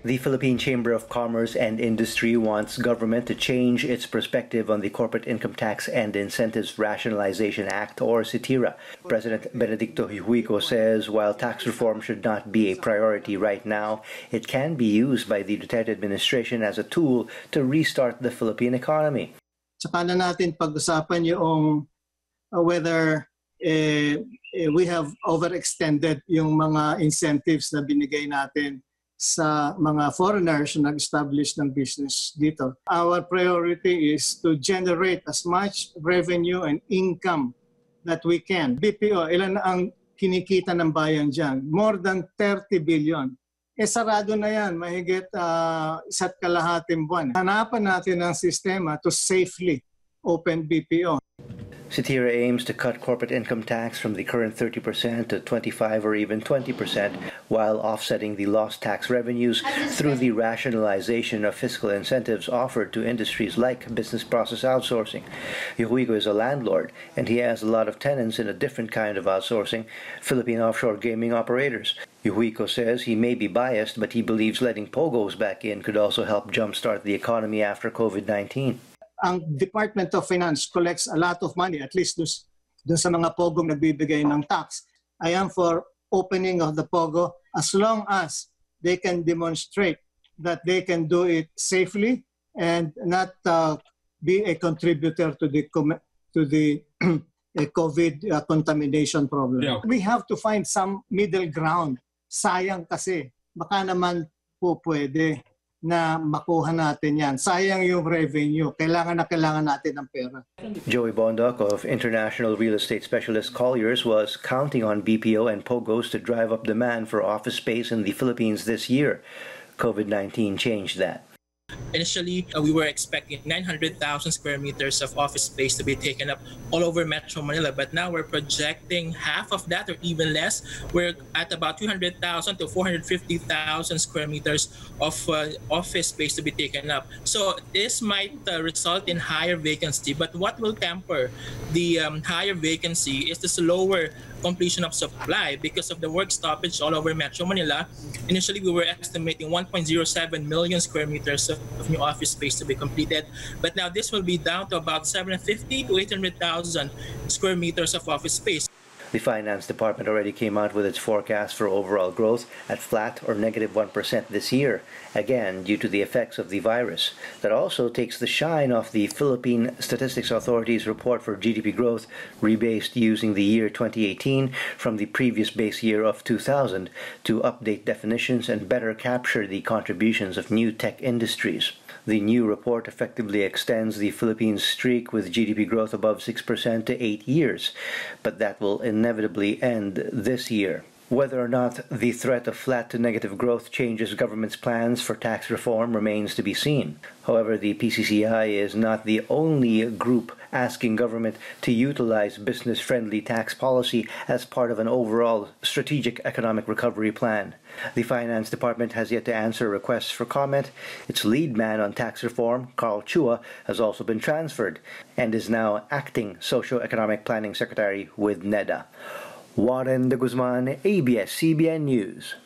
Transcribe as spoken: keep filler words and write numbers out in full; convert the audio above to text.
The Philippine Chamber of Commerce and Industry wants government to change its perspective on the Corporate Income Tax and Incentives Rationalization Act, or CITIRA. President Benedicto Hijuico says while tax reform should not be a priority right now, it can be used by the Duterte administration as a tool to restart the Philippine economy. Saka na natin pag-usapan yung uh, whether eh, eh, we have overextended yung mga incentives na binigay natin sa mga foreigners na nag-establish ng business dito. Our priority is to generate as much revenue and income that we can. B P O, ilan na ang kinikita ng bayan dyan? More than thirty billion. Eh sarado na yan, mahigit uh, isa't kalahating buwan. Hanapan natin ang sistema to safely open B P O. CITIRA aims to cut corporate income tax from the current thirty percent to twenty-five or even twenty percent while offsetting the lost tax revenues through the rationalization of fiscal incentives offered to industries like business process outsourcing. Hijuico is a landlord and he has a lot of tenants in a different kind of outsourcing, Philippine offshore gaming operators. Hijuico says he may be biased, but he believes letting POGOs back in could also help jumpstart the economy after COVID nineteen. Ang Department of Finance collects a lot of money, at least dun sa mga pogong nagbibigay ng tax. I am for opening of the pogo as long as they can demonstrate that they can do it safely and not uh, be a contributor to the to the COVID uh, contamination problem. Yeah. We have to find some middle ground. Sayang kasi, baka naman po pwede na makuha natin yan. Sayang yung revenue. Kailangan na kailangan natin ng pera. Joey Bondoc of international real estate specialist Colliers was counting on B P O and POGOs to drive up demand for office space in the Philippines this year. COVID nineteen changed that. Initially, uh, we were expecting nine hundred thousand square meters of office space to be taken up all over Metro Manila, but now we're projecting half of that or even less. We're at about two hundred thousand to four hundred fifty thousand square meters of uh, office space to be taken up. So this might uh, result in higher vacancy, but what will temper the um, higher vacancy is the slower completion of supply because of the work stoppage all over Metro Manila. Initially, we were estimating one point zero seven million square meters of, of new office space to be completed, but now this will be down to about seven hundred fifty to eight hundred thousand square meters of office space. The Finance Department already came out with its forecast for overall growth at flat or negative one percent this year, again due to the effects of the virus. That also takes the shine off the Philippine Statistics Authority's report for G D P growth, rebased using the year twenty eighteen from the previous base year of two thousand to update definitions and better capture the contributions of new tech industries. The new report effectively extends the Philippines' streak with G D P growth above six percent to eight years, but that will inevitably end this year. Whether or not the threat of flat to negative growth changes government's plans for tax reform remains to be seen. However, the P C C I is not the only group asking government to utilize business-friendly tax policy as part of an overall strategic economic recovery plan. The Finance Department has yet to answer requests for comment. Its lead man on tax reform, Carl Chua, has also been transferred and is now acting Socio-Economic Planning Secretary with NEDA. Warren de Guzman, A B S C B N News.